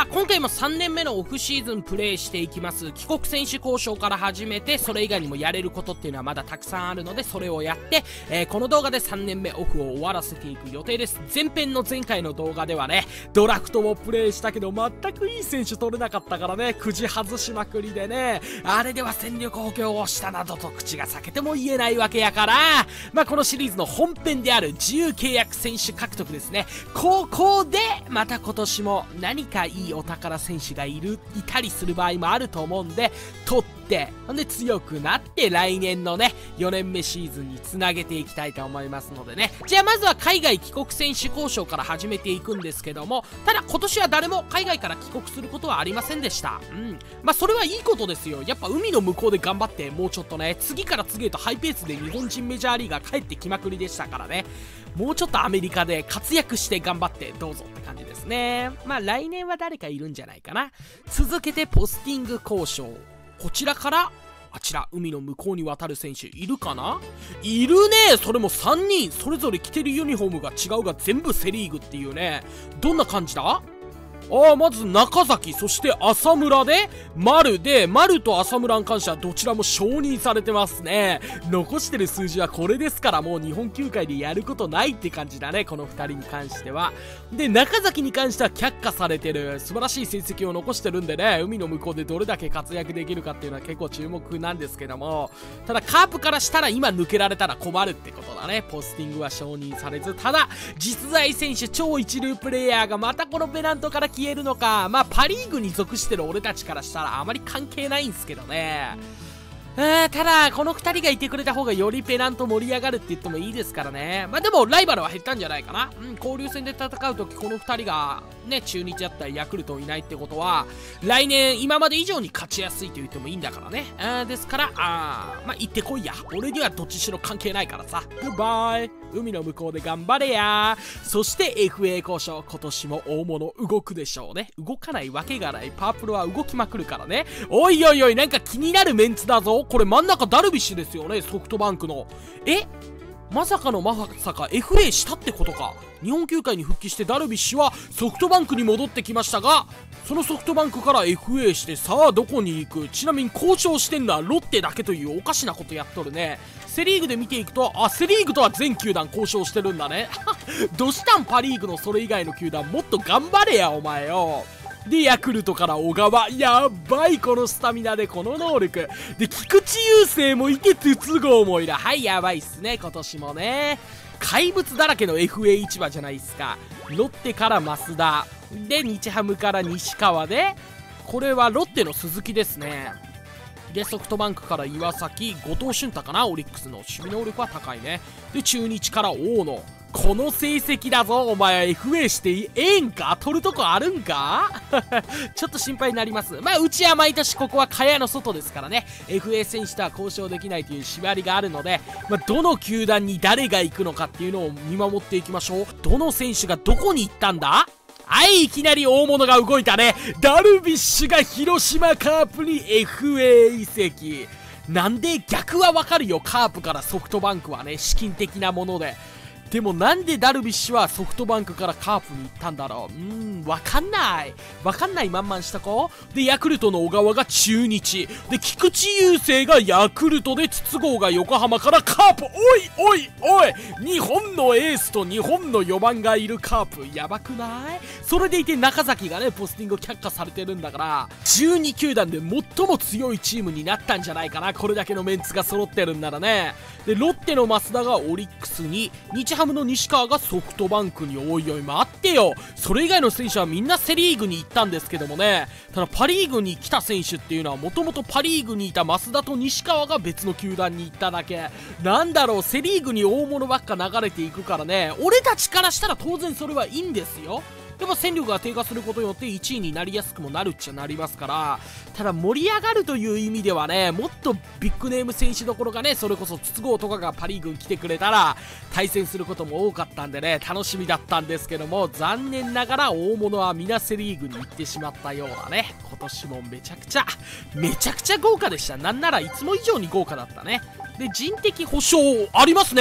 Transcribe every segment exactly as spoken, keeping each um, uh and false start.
さあ、今回もさんねんめのオフシーズンプレイしていきます。帰国選手交渉から始めて、それ以外にもやれることっていうのはまだたくさんあるので、それをやって、えー、この動画でさんねんめオフを終わらせていく予定です。前編の前回の動画ではね、ドラフトもプレイしたけど、全くいい選手取れなかったからね、くじ外しまくりでね、あれでは戦力補強をしたなどと口が裂けても言えないわけやから、まあこのシリーズの本編である自由契約選手獲得ですね。ここで、また今年も何かいいお宝選手がいる、いたりする場合もあると思うんで、取って、ほんで強くなって来年のね、よねんめシーズンにつなげていきたいと思いますのでね。じゃあまずは海外帰国選手交渉から始めていくんですけども、ただ今年は誰も海外から帰国することはありませんでした。うん。まあそれはいいことですよ。やっぱ海の向こうで頑張って、もうちょっとね、次から次へとハイペースで日本人メジャーリーガー帰ってきまくりでしたからね。もうちょっとアメリカで活躍して頑張ってどうぞって感じですね。まあ来年は誰かいるんじゃないかな。続けてポスティング交渉。こちらからあちら海の向こうに渡る選手いるかな。いるね。それもさんにんそれぞれ着てるユニフォームが違うが全部セリーグっていうね。どんな感じだ。ああ、まず中崎、そして浅村で、丸で、丸と浅村に関してはどちらも承認されてますね。残してる数字はこれですから、もう日本球界でやることないって感じだね、このふたりに関しては。で、中崎に関しては却下されてる。素晴らしい成績を残してるんでね、海の向こうでどれだけ活躍できるかっていうのは結構注目なんですけども、ただカープからしたら今抜けられたら困るってことだね。ポスティングは承認されず、ただ、実在選手超一流プレイヤーがまたこのペナントから消えるのか。まあパリーグに属してる俺たちからしたらあまり関係ないんすけどね。えー、ただこのふたりがいてくれた方がよりペナント盛り上がるって言ってもいいですからね。まあでもライバルは減ったんじゃないかな。うん、交流戦で戦うときこのふたりがね、中日だったりヤクルトいないってことは来年今まで以上に勝ちやすいと言ってもいいんだからね。あーですからあーまあ行ってこいや。俺にはどっちしろ関係ないからさ。グッバイ。海の向こうで頑張れや。そして エフエー 交渉、今年も大物動くでしょうね。動かないわけがない。パープルは動きまくるからね。おいおいおい、なんか気になるメンツだぞ。これ真ん中ダルビッシュですよね、ソフトバンクの。えまさかのまさか エフエー したってことか。日本球界に復帰してダルビッシュはソフトバンクに戻ってきましたが、そのソフトバンクから エフエー してさあどこに行く。ちなみに交渉してんのはロッテだけというおかしなことやっとるね。セリーグで見ていくと、あ、セリーグとは全球団交渉してるんだね。どうしたんパリーグのそれ以外の球団、もっと頑張れやお前よ。で、ヤクルトから小川。やばい、このスタミナでこの能力。で、菊池雄星もいて、筒香もいる。はい、やばいっすね、今年もね。怪物だらけの エフエー 市場じゃないっすか。ロッテから増田。で、日ハムから西川で、これはロッテの鈴木ですね。で、ソフトバンクから岩崎、後藤俊太かな、オリックスの守備能力は高いね。で、中日から大野。この成績だぞ、お前は エフエー してええんか。取るとこあるんか。ちょっと心配になります。まあうちは毎年ここは蚊帳の外ですからね、 エフエー 選手とは交渉できないという縛りがあるので、まあ、どの球団に誰が行くのかっていうのを見守っていきましょう。どの選手がどこに行ったんだ。はい、いきなり大物が動いたね。ダルビッシュが広島カープに エフエー 移籍。なんで逆はわかるよ、カープからソフトバンクはね、資金的なもので。でもなんでダルビッシュはソフトバンクからカープに行ったんだろう。うーん、わかんない。わかんないまんまんした子で、ヤクルトの小川が中日。で、菊池雄星がヤクルトで、筒香が横浜からカープ。おいおいおい、日本のエースと日本のよばんがいるカープ。やばくない？それでいて中崎がね、ポスティング却下されてるんだから、じゅうに球団で最も強いチームになったんじゃないかな。これだけのメンツが揃ってるんならね。で、ロッテの増田がオリックスに、日ハムの西川がソフトバンクに。おいおい待ってよ、それ以外の選手はみんなセリーグに行ったんですけどもね。ただパリーグに来た選手っていうのはもともとパリーグにいた増田と西川が別の球団に行っただけなんだろう。セリーグに大物ばっか流れていくからね、俺たちからしたら当然それはいいんですよ。でも戦力が低下することによっていちいになりやすくもなるっちゃなりますから、ただ盛り上がるという意味ではね、もっとビッグネーム選手どころがね、それこそ筒香とかがパリーグに来てくれたら対戦することも多かったんでね、楽しみだったんですけども、残念ながら大物は皆セリーグに行ってしまったようだね。今年もめちゃくちゃめちゃくちゃ豪華でした。なんならいつも以上に豪華だったね。で、人的保障ありますね。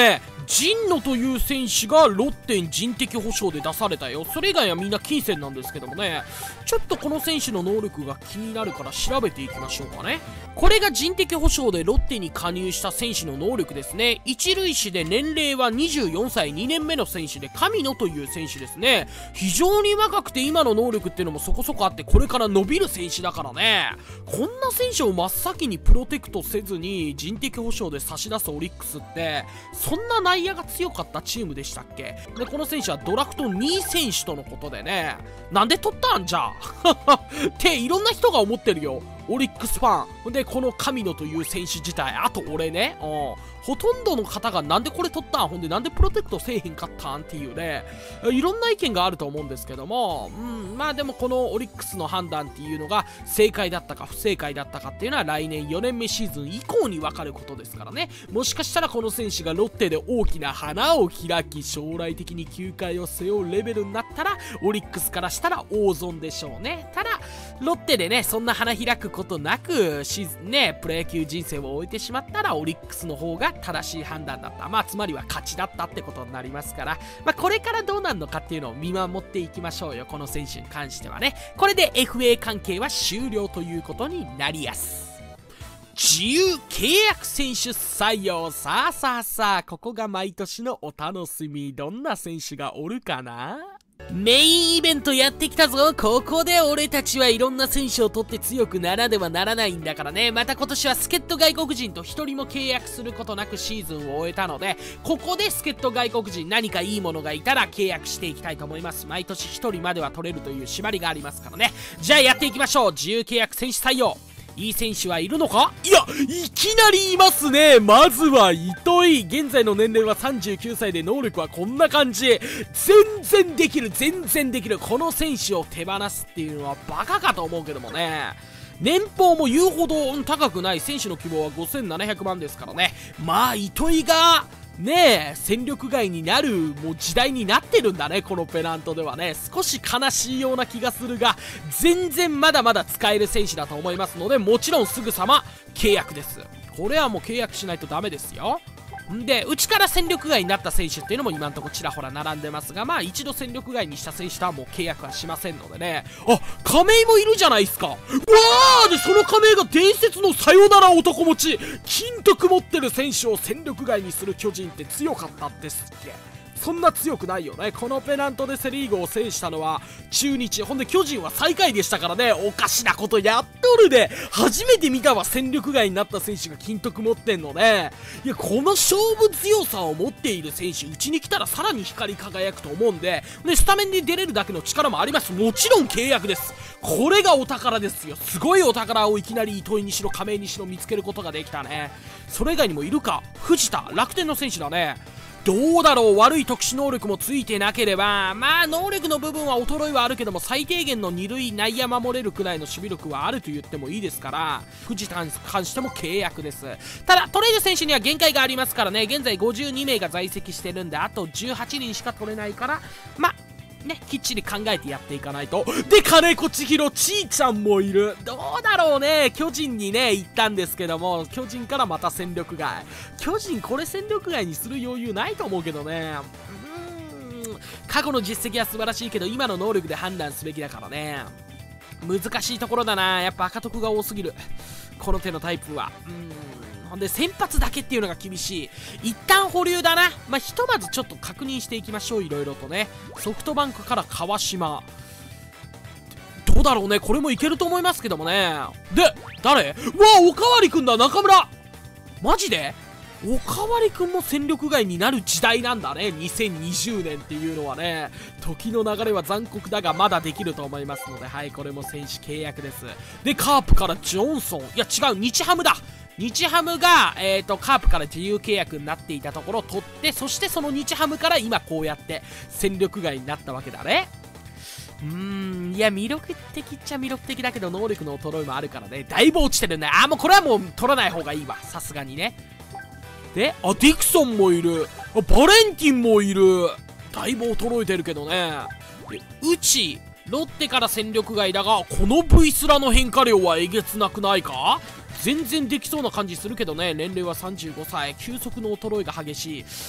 陣野という選手がロッテに人的保証で出されたよ。それ以外はみんな金銭なんですけどもね、ちょっとこの選手の能力が気になるから調べていきましょうかね。これが人的保証でロッテに加入した選手の能力ですね。一塁手で年齢はにじゅうよんさい、にねんめの選手で神野という選手ですね。非常に若くて今の能力っていうのもそこそこあって、これから伸びる選手だからね。こんな選手を真っ先にプロテクトせずに人的保証で差し出すオリックスって、そんな内野が強かったチームでしたっけ。でこの選手はドラフトにい選手とのことでね、なんで取ったんじゃっていろんな人が思ってるよ、オリックスファンで。この神野という選手自体、あと俺ね、うん、ほとんどの方がなんでこれ取ったん、ほんでなんでプロテクトせえへんかったんっていうね、いろんな意見があると思うんですけども、うん、まあでもこのオリックスの判断っていうのが正解だったか不正解だったかっていうのは来年よねんめシーズン以降に分かることですからね。もしかしたらこの選手がロッテで大きな花を開き、将来的に球界を背負うレベルになったらオリックスからしたら大損でしょうね。ただロッテでねそんな花開くことなくシーズンねプロ野球人生を終えてしまったらオリックスの方が正しい判断だった、まあつまりは勝ちだったってことになりますから、まあこれからどうなるのかっていうのを見守っていきましょうよ、この選手に関してはね。これで エフエー 関係は終了ということになりやす。自由契約選手採用。さあさあさあ、ここが毎年のお楽しみ。どんな選手がおるかな。メインイベントやってきたぞ。ここで俺たちはいろんな選手を取って強くならねばならないんだからね。また今年は助っ人外国人と一人も契約することなくシーズンを終えたので、ここで助っ人外国人何かいいものがいたら契約していきたいと思います。毎年一人までは取れるという縛りがありますからね。じゃあやっていきましょう。自由契約選手採用。いい選手はいるのか。いや、いきなりいますね。まずは糸井。現在の年齢はさんじゅうきゅうさいで能力はこんな感じ。全然できる、全然できる。この選手を手放すっていうのはバカかと思うけどもね。年俸も言うほど高くない。選手の希望はごせんななひゃくまんですからね。まあ糸井がねえ戦力外になるもう時代になってるんだね、このペナントではね。少し悲しいような気がするが、全然まだまだ使える選手だと思いますので、もちろんすぐさま契約です。これはもう契約しないとダメですよ。んでうちから戦力外になった選手っていうのも今のところちらほら並んでますが、まあ一度戦力外にした選手とはもう契約はしませんのでね。あ、亀井もいるじゃないですか。わーでその亀井が伝説のさよなら男持ち金徳持ってる選手を戦力外にする巨人って強かったんですっけ。そんな強くないよね。このペナントでセリーグを制したのは中日、ほんで巨人は最下位でしたからね。おかしなことやっとるで。初めて見たわ、戦力外になった選手が金徳持ってんのね。いや、この勝負強さを持っている選手うちに来たらさらに光り輝くと思うんで、でスタメンで出れるだけの力もあります。もちろん契約です。これがお宝ですよ。すごいお宝をいきなり糸井にしろ亀井にしろ見つけることができたね。それ以外にもいるか。藤田、楽天の選手だね。どうだろう、悪い特殊能力もついてなければ、まあ能力の部分は衰えはあるけども、最低限の二塁内野守れるくらいの守備力はあると言ってもいいですから、藤田に関しても契約です。ただ取れる選手には限界がありますからね。現在ごじゅうにめいが在籍してるんで、あとじゅうはちにんしか取れないから、まあね、きっちり考えてやっていかないと。で、金子千尋、ちーちゃんもいる。どうだろうね。巨人にね、行ったんですけども、巨人からまた戦力外。巨人、これ戦力外にする余裕ないと思うけどね。うーん、過去の実績は素晴らしいけど、今の能力で判断すべきだからね。難しいところだな。やっぱ赤徳が多すぎる。この手のタイプは。うーん。ほんで先発だけっていうのが厳しい。一旦保留だな。まあ、ひとまずちょっと確認していきましょう。いろいろとね。ソフトバンクから川島。どうだろうね。これもいけると思いますけどもね。で、誰？うわ、おかわりくんだ、中村。マジで？おかわりくんも戦力外になる時代なんだね。にせんにじゅうねんっていうのはね。時の流れは残酷だがまだできると思いますので、はい、これも選手契約です。で、カープからジョンソン。いや違う、日ハムだ。日ハムが、えーと、カープから自由契約になっていたところを取って、そしてその日ハムから今こうやって戦力外になったわけだね。うーん、いや、魅力的っちゃ魅力的だけど、能力の衰えもあるからね。だいぶ落ちてるね。あー、もうこれはもう取らない方がいいわ。さすがにね。で、あ、ディクソンもいる。あ、バレンティンもいる。だいぶ衰えてるけどね。で、うち、ロッテから戦力外だが、この V スラの変化量はえげつなくないか？全然できそうな感じするけどね。年齢はさんじゅうごさい。急速の衰えが激しい。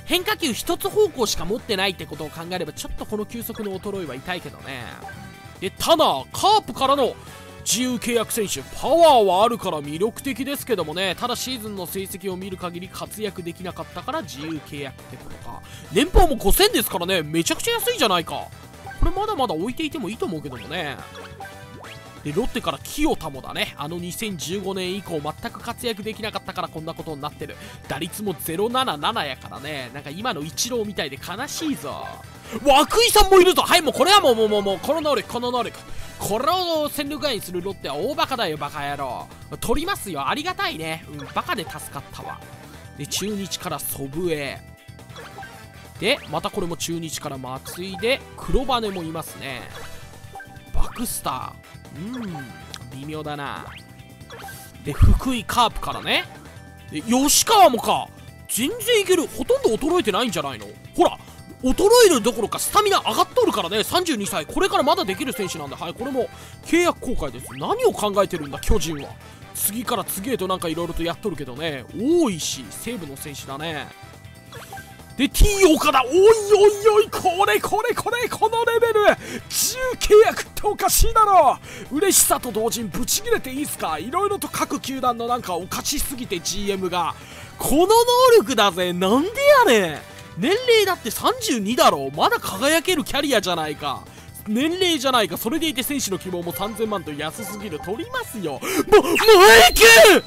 変化球一つ方向しか持ってないってことを考えれば、ちょっとこの球速の衰えは痛いけどね。で、ただカープからの自由契約選手、パワーはあるから魅力的ですけどもね、ただシーズンの成績を見る限り活躍できなかったから自由契約ってことか。年俸もごせんですからね、めちゃくちゃ安いじゃないか。これまだまだ置いていてもいいと思うけどもね。で、ロッテから清田もだね、あのにせんじゅうごねん以降全く活躍できなかったからこんなことになってる。打率もゼロななななやからね、なんか今のイチローみたいで悲しいぞ。涌井さんもいるぞ。はい、もうこれはもうもうもうもうこの能力この能力、これを戦力外にするロッテは大バカだよ、バカ野郎。取りますよ、ありがたいね。うん、バカで助かったわ。で、中日から祖父江で、またこれも中日から松井で、黒羽もいますね。バクスター、うん、微妙だな。で、福井カープからね。で、吉川もか。全然いける。ほとんど衰えてないんじゃないの。ほら、衰えるどころかスタミナ上がっとるからね。さんじゅうにさい、これからまだできる選手なんで、はい、これも契約更改です。何を考えてるんだ巨人は。次から次へとなんかいろいろとやっとるけどね、多いし西武の選手だね。で、 T 岡田、おいおいおい、これこれこれ、このレベル自由契約っておかしいだろ。嬉しさと同時にブチ切れていいっすか。いろいろと各球団のなんかおかしすぎて ジーエム がこの能力だぜ。なんでやねん。年齢だってさんじゅうにだろ。まだ輝けるキャリアじゃないか。年齢じゃないか。それでいて選手の希望もさんぜんまんと安すぎる。取りますよ。も、前剣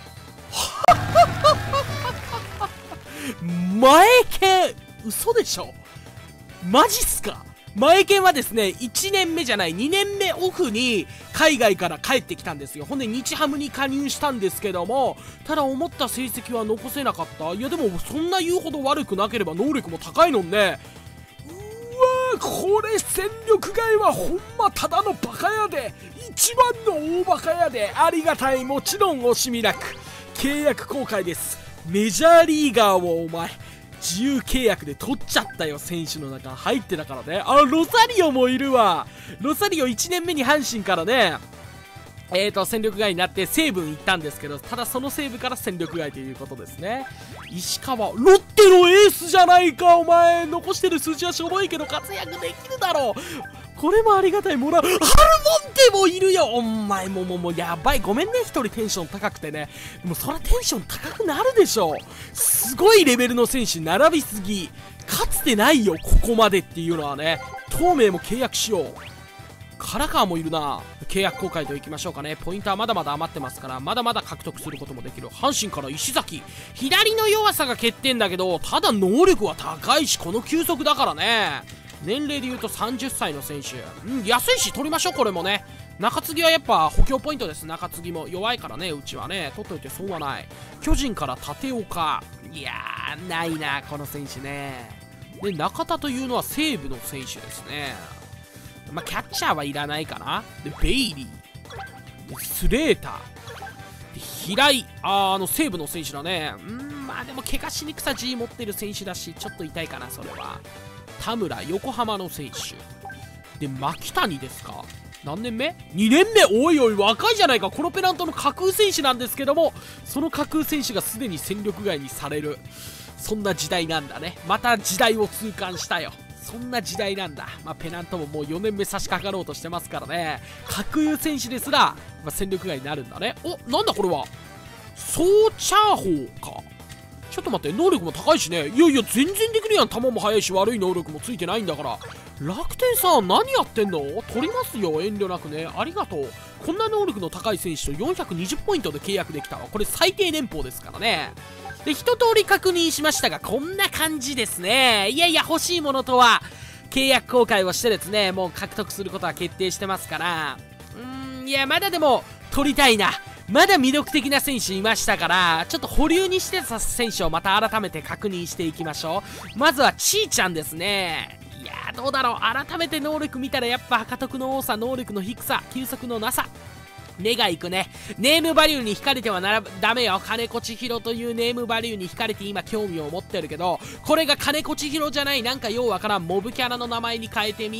前剣嘘でしょ。マジっすか。前剣はですね、いちねんめじゃないにねんめオフに海外から帰ってきたんですよ。ほんで日ハムに加入したんですけども、ただ思った成績は残せなかった。いやでもそんな言うほど悪くなければ能力も高いのね。うわー、これ戦力外はほんまただのバカやで。一番の大バカやで。ありがたい。もちろん惜しみなく契約更改です。メジャーリーガーをお前自由契約で取っちゃったよ。選手の中入ってたからね。あ、ロサリオもいるわ。ロサリオいちねんめに阪神からね、えーと戦力外になって西武に行ったんですけど、ただその西武から戦力外ということですね。石川、ロッテのエースじゃないか。お前残してる数字はしょぼいけど活躍できるだろう。これもありがたい。もらう。ハルモンテもいるよ。お前ももうもうやばい。ごめんね、一人テンション高くてね。もうそらテンション高くなるでしょ。すごいレベルの選手並びすぎ。かつてないよ、ここまでっていうのはね。東明も契約しよう。唐川もいるな。契約更改といきましょうかね。ポイントはまだまだ余ってますから、まだまだ獲得することもできる。阪神から石崎、左の弱さが欠点だけど、ただ能力は高いし、この球速だからね。年齢で言うとさんじゅっさいの選手、うん、安いし取りましょう。これもね。中継ぎはやっぱ補強ポイントです。中継ぎも弱いからね、うちはね。取っといて損はない。巨人から立岡、いやーないなこの選手ね。で、中田というのは西武の選手ですね。まあキャッチャーはいらないかな。で、ベイリーでスレーターで平井、あーあの西武の選手だね。うん、まあでも怪我しにくさ G 持ってる選手だし、ちょっと痛いかなそれは。田村、横浜の選手で、牧谷ですか。何年目 ?に 年目。おいおい若いじゃないか。このペナントの架空選手なんですけども、その架空選手がすでに戦力外にされる、そんな時代なんだね。また時代を痛感したよ。そんな時代なんだ。まあ、ペナントももうよねんめ差し掛かろうとしてますからね。架空選手ですら、まあ、戦力外になるんだね。お、なんだこれは。ソーチャーホーか。ちょっと待って、能力も高いしね。いやいや全然できるやん。球も速いし悪い能力もついてないんだから。楽天さん何やってんの。取りますよ遠慮なくね。ありがとう。こんな能力の高い選手とよんひゃくにじゅうポイントで契約できたわ。これ最低年俸ですからね。で、一通り確認しましたがこんな感じですね。いやいや欲しいものとは契約更改をしてですね、もう獲得することは決定してますから、うーん、いやまだでも取りたいな。まだ魅力的な選手いましたから、ちょっと保留にしてた選手をまた改めて確認していきましょう。まずはちーちゃんですね。いやーどうだろう。改めて能力見たらやっぱ破得の多さ、能力の低さ、球速のなさ、目がいくね。ネームバリューに惹かれてはならダメよ。金子千尋というネームバリューに惹かれて今興味を持ってるけど、これが金子千尋じゃない、なんかようわからんモブキャラの名前に変えてみ。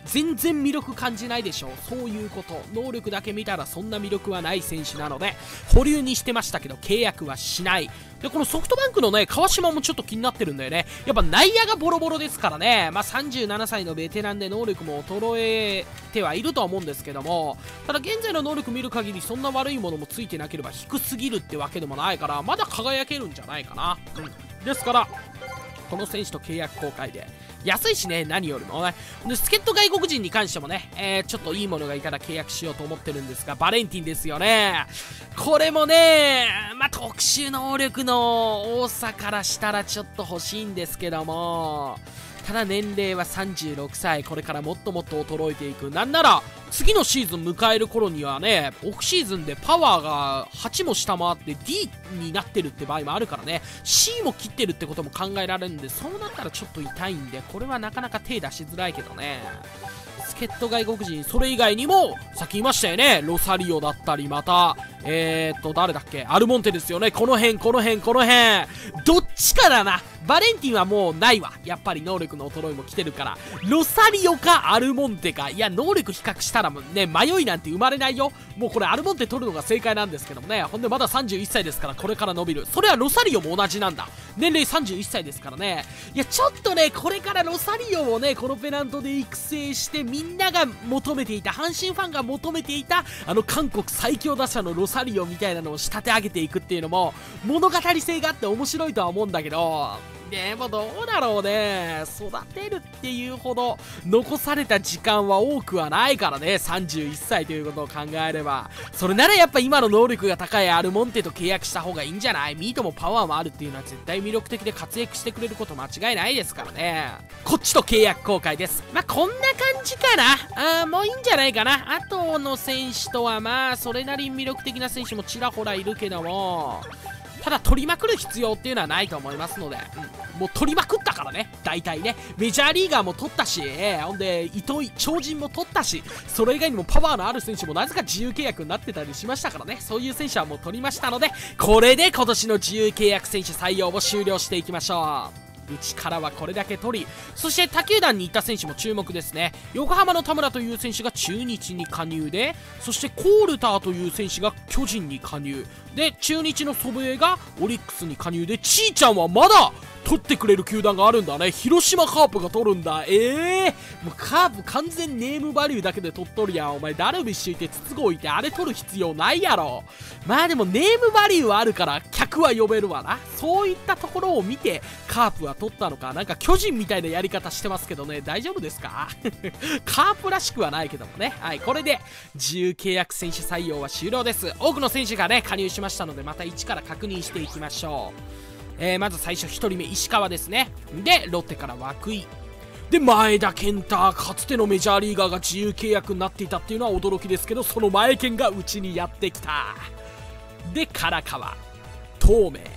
全然魅力感じないでしょ。そういうこと。能力だけ見たらそんな魅力はない選手なので、保留にしてましたけど、契約はしない。で、このソフトバンクのね、川島もちょっと気になってるんだよね。やっぱ内野がボロボロですからね。まあ、さんじゅうななさいのベテランで能力も衰えてはいるとは思うんですけども、ただ現在の能力見る限りそんな悪いものもついてなければ低すぎるってわけでもないから、まだ輝けるんじゃないかな。うん。ですから、この選手と契約更改で。安いしね、何よりもね。で、助っ人外国人に関してもね、えー、ちょっといいものがいたら契約しようと思ってるんですが、バレンティンですよね。これもね、まあ、特殊能力の多さからしたらちょっと欲しいんですけども、ただ年齢はさんじゅうろくさい、これからもっともっと衰えていく。なんなら、次のシーズン迎える頃にはね、オフシーズンでパワーがはちも下回って ディー になってるって場合もあるからね、シー も切ってるってことも考えられるんで、そうなったらちょっと痛いんで、これはなかなか手出しづらいけどね。助っ人外国人、それ以外にも、さっき言いましたよね、ロサリオだったり、また、えーっと、誰だっけ、アルモンテですよね、この辺、この辺、この辺、どっちかだな。バレンティンはもうないわ。やっぱり能力の衰えも来てるから。ロサリオかアルモンテか。いや、能力比較したらね、迷いなんて生まれないよ。もうこれアルモンテ取るのが正解なんですけどもね。ほんでまださんじゅういっさいですから、これから伸びる。それはロサリオも同じなんだ。年齢さんじゅういっさいですからね。いや、ちょっとね、これからロサリオをね、このペナントで育成して、みんなが求めていた、阪神ファンが求めていた、あの韓国最強打者のロサリオみたいなのを仕立て上げていくっていうのも、物語性があって面白いとは思うんだけど、でもどうだろうね。育てるっていうほど残された時間は多くはないからね。さんじゅういっさいということを考えれば。それならやっぱ今の能力が高いアルモンテと契約した方がいいんじゃない？ミートもパワーもあるっていうのは絶対魅力的で活躍してくれること間違いないですからね。こっちと契約更改です。まあ、こんな感じかな。あーもういいんじゃないかな。あとの選手とはまあそれなりに魅力的な選手もちらほらいるけども、ただ取りまくる必要っていうのはないと思いますので、うん、もう取りまくったからね、大体ね。メジャーリーガーも取ったし、えー、ほんで糸井超人も取ったし、それ以外にもパワーのある選手もなぜか自由契約になってたりしましたからね。そういう選手はもう取りましたので、これで今年の自由契約選手採用を終了していきましょう。うちからはこれだけ取り、そして他球団に行った選手も注目ですね。横浜の田村という選手が中日に加入で、そしてコールターという選手が巨人に加入で、中日の祖父江がオリックスに加入で、ちーちゃんはまだ取ってくれる球団があるんだね。広島カープが取るんだ。ええー、もうカープ完全ネームバリューだけで取っとるやん。お前ダルビッシュいて筒香いてあれ取る必要ないやろ。まあでもネームバリューはあるから客は呼べるわな。そういったところを見てカープは取ったのか。なんか巨人みたいなやり方してますけどね、大丈夫ですかカープらしくはないけどもね。はい、これで自由契約選手採用は終了です。多くの選手がね加入しましたので、また一から確認していきましょう。えー、まず最初ひとりめ石川ですね。でロッテから涌井で前田健太、かつてのメジャーリーガーが自由契約になっていたっていうのは驚きですけど、その前健がうちにやってきた。で唐川、東明、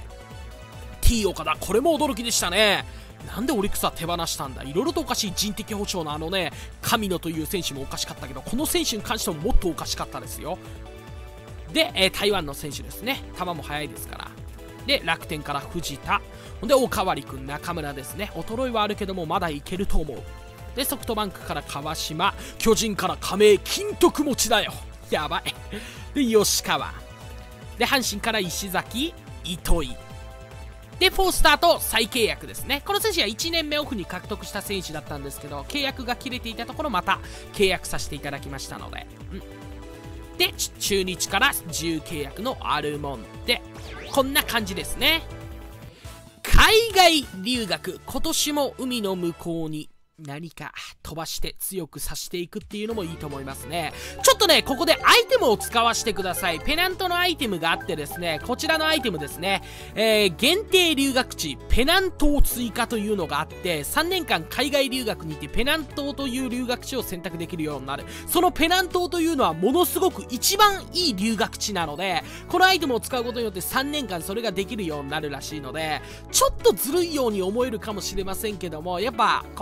T 岡田、これも驚きでしたね。なんでオリックスは手放したんだ。いろいろとおかしい。人的保障のあのね神野という選手もおかしかったけど、この選手に関してももっとおかしかったですよ。で、えー、台湾の選手ですね。球も速いですから。で楽天から藤田、ほんでおかわりくん、中村ですね。衰えはあるけどもまだいけると思う。でソフトバンクから川島、巨人から亀井、金徳持ちだよ、やばい。で吉川で阪神から石崎、糸井でフォースターと再契約ですね。この選手はいちねんめオフに獲得した選手だったんですけど、契約が切れていたところまた契約させていただきましたので、うんで中日から自由契約のアルモンテ、こんな感じですね。海外留学、今年も海の向こうに何か飛ばして強くさしていくっていうのもいいと思いますね。ちょっとねここでアイテムを使わせてください。ペナントのアイテムがあってですね、こちらのアイテムですね、えー、限定留学地ペナントを追加というのがあって、さんねんかん海外留学にてペナントという留学地を選択できるようになる。そのペナントというのはものすごく一番いい留学地なので、このアイテムを使うことによってさんねんかんそれができるようになるらしいので、ちょっとずるいように思えるかもしれませんけども、やっぱこの海外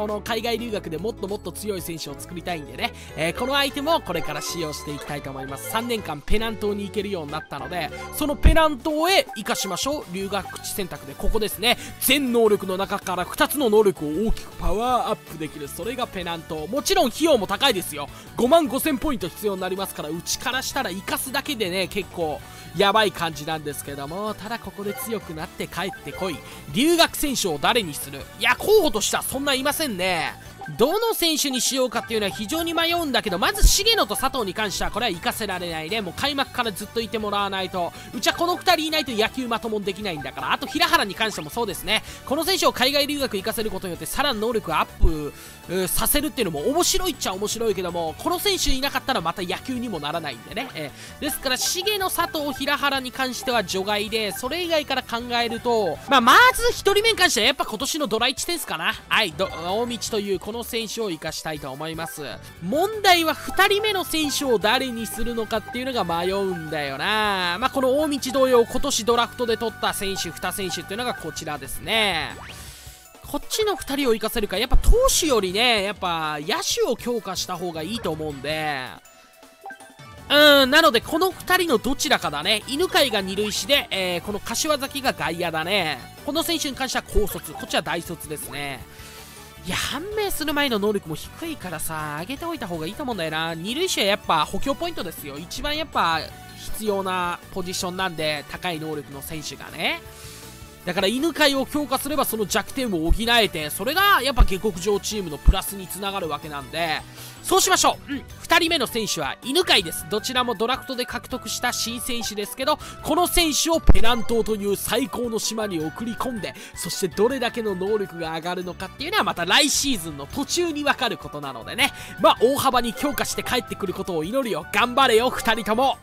外留学でもっともっと強い選手を作りたいんでね、えー、このアイテムをこれから使用していきたいと思います。さんねんかんペナントに行けるようになったので、そのペナントへ活かしましょう。留学地選択でここですね。全能力の中からふたつの能力を大きくパワーアップできる、それがペナント。もちろん費用も高いですよ。ごまんごせんポイント必要になりますから、うちからしたら活かすだけでね結構やばい感じなんですけども、ただここで強くなって帰ってこい。留学選手を誰にする？いや、候補としてはそんないませんね。どの選手にしようかっていうのは非常に迷うんだけど、まず重野と佐藤に関してはこれは活かせられないで、もう開幕からずっといてもらわないと、うちはこのふたりいないと野球まともにできないんだから。あと平原に関してもそうですね。この選手を海外留学行かせることによってさらに能力をアップ、させるっていうのも面白いっちゃ面白いけども、この選手いなかったらまた野球にもならないんでね、えー、ですから重野、佐藤、平原に関しては除外で、それ以外から考えると、まあ、まずひとりめに関してはやっぱ今年のドラいちテンスかな。はい、大道というこの選手を生かしたいと思います。問題はふたりめの選手を誰にするのかっていうのが迷うんだよな。まあ、この大道同様今年ドラフトで取った選手に選手っていうのがこちらですね。こっちのふたりを生かせるか、やっぱ投手よりねやっぱ野手を強化した方がいいと思うんで、うん、なのでこのふたりのどちらかだね。犬飼が二塁手で、えー、この柏崎が外野だね。この選手に関しては高卒、こっちは大卒ですね。いや、判明する前の能力も低いからさ、上げておいた方がいいと思うんだよな。二塁手はやっぱ補強ポイントですよ。一番やっぱ必要なポジションなんで、高い能力の選手がね。だから犬飼を強化すればその弱点を補えて、それがやっぱ下克上チームのプラスにつながるわけなんで、そうしましょう。うん、ふたりめの選手は犬飼です。どちらもドラフトで獲得した新選手ですけど、この選手をペナン島という最高の島に送り込んで、そしてどれだけの能力が上がるのかっていうのはまた来シーズンの途中に分かることなのでね、まあ大幅に強化して帰ってくることを祈るよ。頑張れよふたりとも。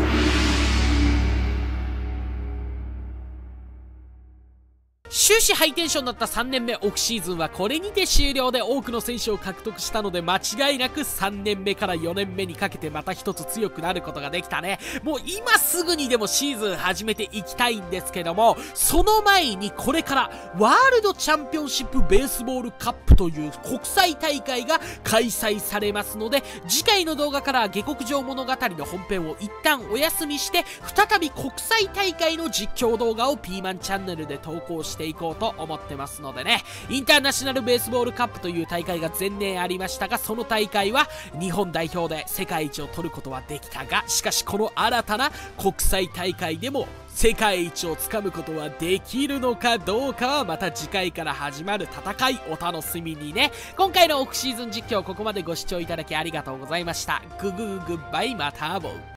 終始ハイテンションだったさんねんめオフシーズンはこれにて終了で、多くの選手を獲得したので間違いなくさんねんめからよねんめにかけてまた一つ強くなることができたね。もう今すぐにでもシーズン始めていきたいんですけども、その前にこれからワールドチャンピオンシップベースボールカップという国際大会が開催されますので、次回の動画から下克上物語の本編を一旦お休みして、再び国際大会の実況動画をピーマンチャンネルで投稿していこうと思ってますのでね。インターナショナルベースボールカップという大会が前年ありましたが、その大会は日本代表で世界一を取ることはできたが、しかしこの新たな国際大会でも世界一をつかむことはできるのかどうかはまた次回から始まる戦い、お楽しみにね。今回のオフシーズン実況、ここまでご視聴いただきありがとうございました。ググググッバイ、また会おう。